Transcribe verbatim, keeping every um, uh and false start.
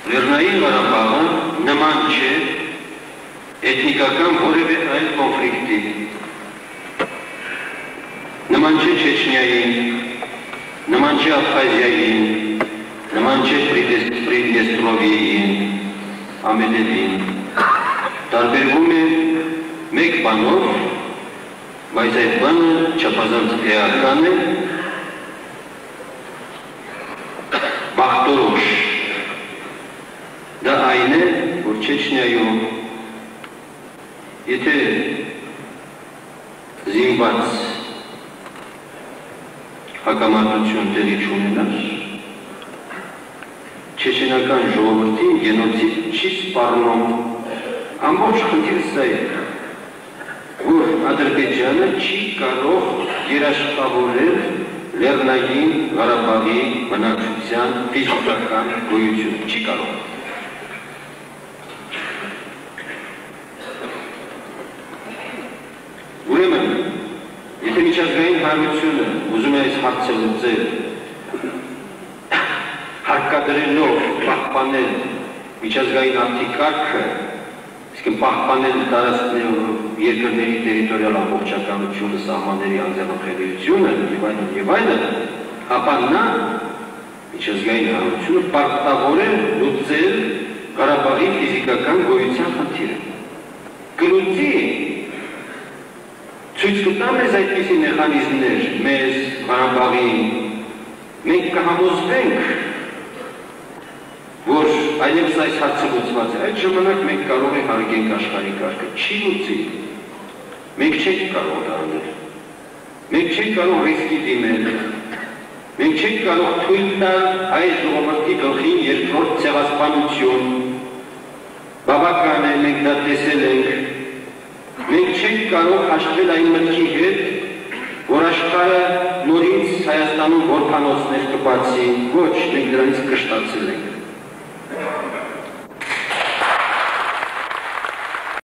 Լեռնային Ղարաբաղը նման չէ էթնիկական որևէ այլ կոնֆլիկտի, նման չէ Չեչնիային, նման չէ Աբխազիային, նման չէ Պրիդնեստրովիային, Ամենևին, տարբերվում է մեկ բանով, բայց այդ բանը չափազանց էական է, բախտորոշ, դա այն է, որ Չեչնիայում, եթե զինված հակամարտություն տեղի չունենար, չեչենական ժողովրդին գենոցիդ չի սպառնում, ամբողջ խնդիրը սա է, որ Ադրբեջանը չի կարող երաշխավորել Լեռնային Ղարաբաղի բնակչության ֆիզիկական գոյությունը, չի կարող։ Ուրեմն, եթե միջազգային հանրությունը ուզում է այս հարցը լուծել, հարկադրելով պահպանել միջազգային ակտի կարգը, իսկ պահպանել տարածքներով երկրների տերիտորիալ ամբողջականությունը, սահմանների անձեռնխելիությունը եւ այլն եւ այլն, ապա նա միջազգային հանրությունը պարտավոր է լուծել Ղարաբաղի ֆիզիկական գոյության խնդիրը։ Կլուծի ցույց կտա մեզ այդպիսի մեխանիզմներ, մեզ, Ղարաբաղին, մենք կհամոզվենք, որ այլևս այս հարցը լուծված է, այդ ժամանակ մենք կարող ենք հարգենք աշխարհի կարգը, չի լուծի, մենք չենք կարող դա անել, մենք չենք կարող ռիսկի դիմել, մենք չենք կարող թույլ տալ այս ժողովրդի գլխին երկրորդ ցեղասպանություն, բավական է, մենք դա տեսել ենք, մենք չենք կարող հաշտվել այն մտքի հետ, որ աշխարհը նորից Հայաստանում որբանոցներ կբացի, ոչ, մենք դրանից կշտացել ենք։